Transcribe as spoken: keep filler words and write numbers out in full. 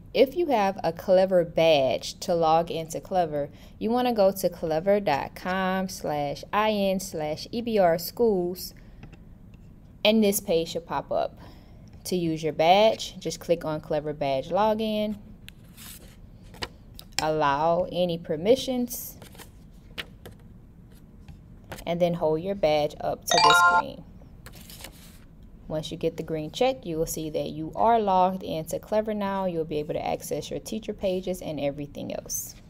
if you have a Clever badge to log into Clever, you want to go to clever.com slash in slash EBR schools, and this page should pop up. To use your badge, just click on Clever badge login, allow any permissions, and then hold your badge up to the screen. Once you get the green check, you will see that you are logged into Clever now. You'll be able to access your teacher pages and everything else.